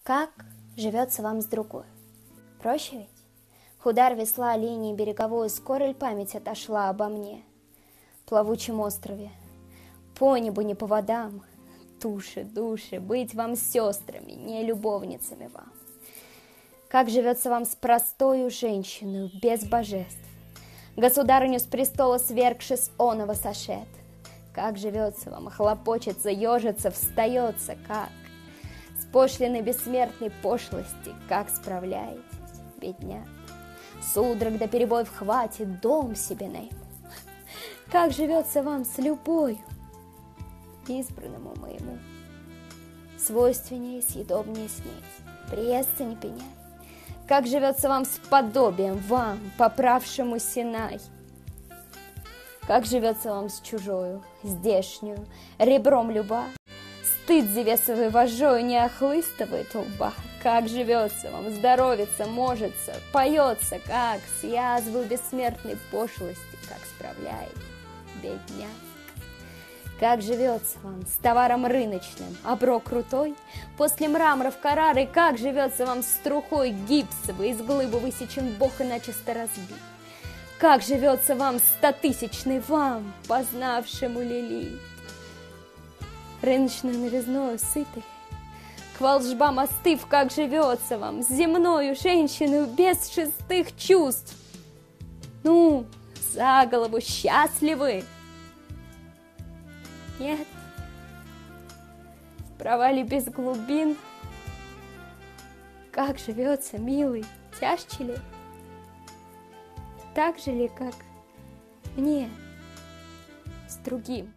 Как живется вам с другой? Проще ведь? Удар весла линии береговой, скоро ль память отошла обо мне? Плавучем острове, по небу, не по водам, души, быть вам сестрами, не любовницами вам. Как живется вам с простою женщиной, без божеств? Государыню с престола свергши с оного сошед. Как живется вам, хлопочется, ежится, встается, как? С пошлиной бессмертной пошлости, как справляетесь, бедняк? Судорог до перебоев хватит, дом себе найму. Как живется вам с любовью, избранному моему? Свойственнее, съедобнее снеть, приестся не пеняй. Как живется вам с подобием, вам, поправшему Синай? Как живется вам с чужою, здешнюю, ребром люба? Стыд зевесовой вожжою не охлыстывает лба. Как живется вам, здоровится, можется, поется, как с язвой бессмертной пошлости, как справляет бедняк. Как живется вам с товаром рыночным, оброк крутой, после мраморов Каррары, как живется вам с трухой гипсовой, из глыбы высечен бог и начисто разбит? Как живется вам 100-тысячный вам, познавшему лилит? Рыночную новизною сытый, к волжбам остыв, как живется вам с земною женщиною без шестых чувств? Ну, за голову счастливы? Нет, в провале без глубин. Как живется, милый, тяжче ли? Так же ли, как мне с другим?